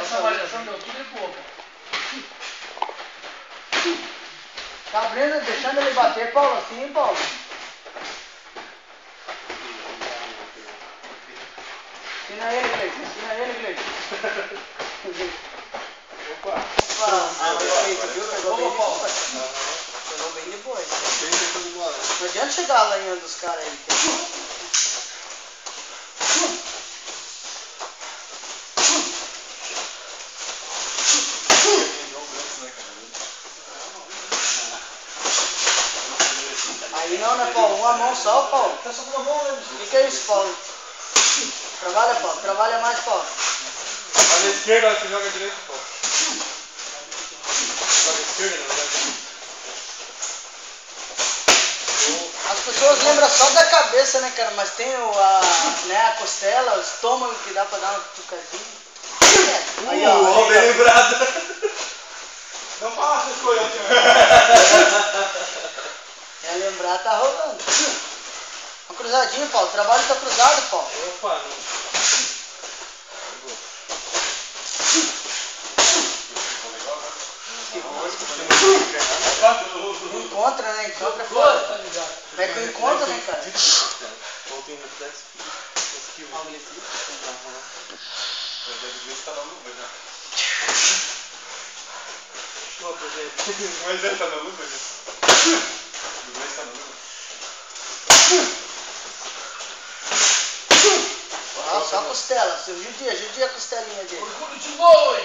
Essa avaliação deu tudo e pouco. Tá abrindo, deixando ele bater, Paulo, assim, hein, Paulo? Ensina ele, Gleice. Ensina ele, Gleice. Opa! Perfeito, viu? Pegou bem de boa. Pegou bem de boa. Não adianta chegar lá em um dos caras aí. Aí não, né, Paulo? Uma mão só, Paulo. Tá só com uma mão, né? O que é isso, Paulo? Trabalha, Paulo. Trabalha mais, Paulo. A na esquerda, você joga direito, Paulo. Joga esquerda, não joga direito. As pessoas lembram só da cabeça, né, cara? Mas tem a costela, o estômago que dá pra dar uma cutucadinha. Aí, ó. Bem lembrado. Não fala essas coisas, É lembrar, tá rolando. Uma cruzadinha, Paulo. O trabalho tá cruzado, Paulo. Opa, não. Encontra, né? Encontra fora. Como é que eu encontro, né, cara? Voltei no reflexo. Esquivo. Mas ele tá na luta, gente. O dois tá na luta. Ah, só a costela. Judia a costelinha dele. Orgulho de boi!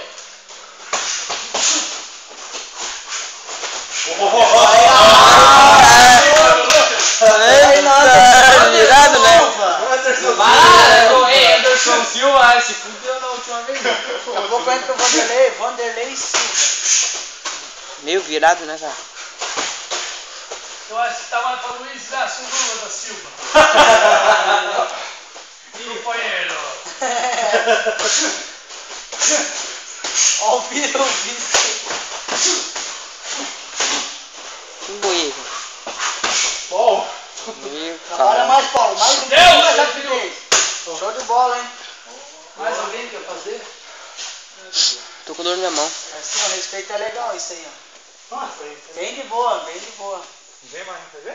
Aí, nossa, virado, né? Anderson Silva, se fudeu na última vez. Daqui a pouco entra o Vanderlei Silva. Meio virado, né, cara? Eu acho que tá mais pra Luiz Inácio Lula da Silva. Companheiro. Ó o vice. Que bonito. Bom. Trabalha mais, Paulo. Mais um pouquinho mais rapidez. Show de bola, hein? Mais alguém quer fazer? Tô com dor na minha mão. Assim, o respeito é legal isso aí, ó. Nossa, Bem de boa, bem de boa. vem mais fazer?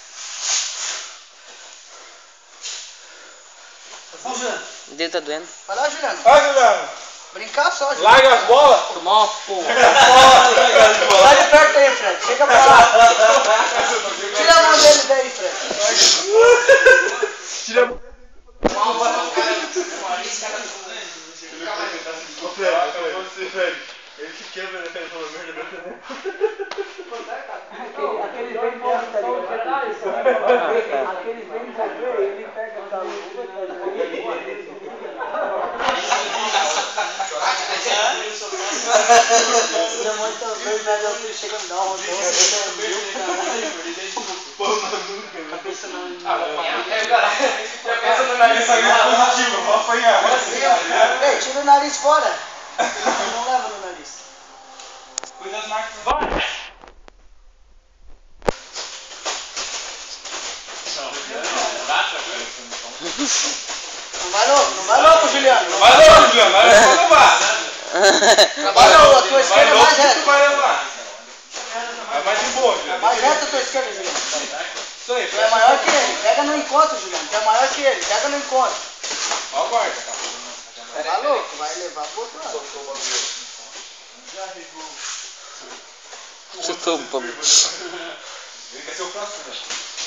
Vamos ver. O dedo tá doendo. Vai lá, Juliano. Vai, Juliano. Brincar só, Juliano. Larga as bolas. Tomar uma porra. Larga as bolas. Vai de perto aí, Fred. Chega pra lá. Tira a mão dele daí, Fred. Tira a mão. Ele se quebra, né? Ele falou merda. Aquele bem novo, tá ligado? Aquele bem novo, ele pega a luva, ele é muito bem, mas eu chego a me dar um rodão. Cabeça no nariz aí é positivo, vou apanhar. Ei, tira o nariz fora. Não leva no nariz. Cuida das marcas. Vai! Não vai louco, Juliano. Vai logo, Juliano. Vai levar. Trabalha a tua esquerda é mais reta. Vai levar. É mais de boa, Juliano. Mais reta a tua esquerda, Juliano. Isso aí. Tu é maior que ele. Pega no encontro, Juliano. Tu é maior que ele. Pega no encontro. Ó, guarda. Tá louco? Vai levar pro outro lado. Chutou um pouco. Ele quer ser o próximo, né?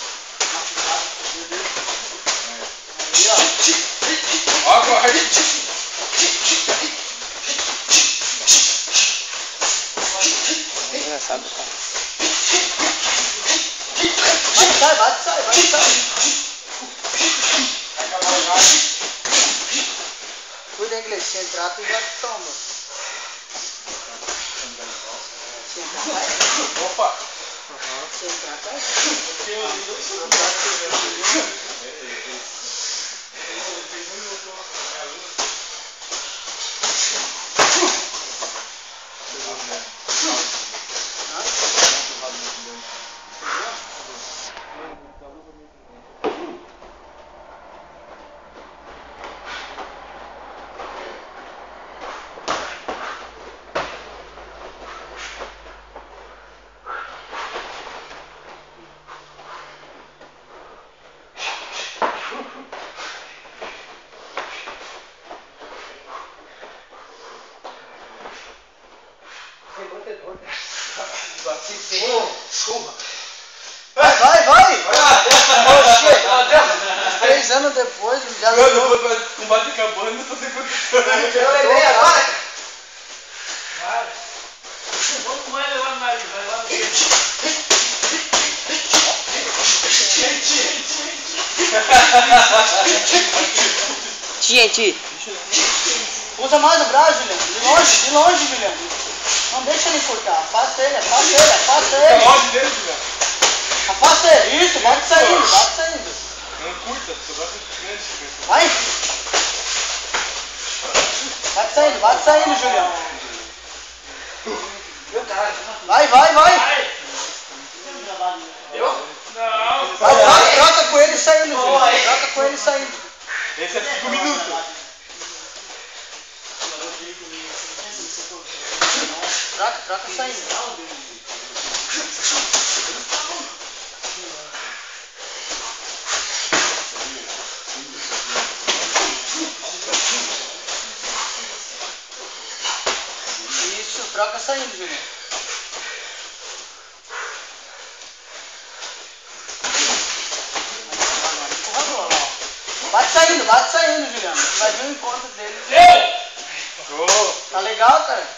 Ó, guarda. Engraçado, cara. Sai. Cuida, inglês. Se entrar, tu já toma. Se entrar, cai. Opa. Se entrar, cai. Vai! Oxê! 3 anos depois, já levou. O combate acabando, eu tô sem condição. Eu lembrei agora. Vai. Vamos mais levar no nariz, vai lá no peito. Gente, Usa mais o braço, Juliano. De longe, Juliano. Não deixa ele encurtar. Afasta ele. Fica longe dele, Juliano. Afasta ele. Isso, bate saindo. Não curta, só gosta de grande, Juliano. Vai. Bate saindo, Juliano. Vai. Não. Troca com ele saindo, Juliano. Troca com ele saindo. Esse é 5 minutos. Troca saindo. Isso, troca saindo, Juliano. Bate saindo, Juliano. Vai ver o encontro dele. Deu! Show! Tá legal, cara?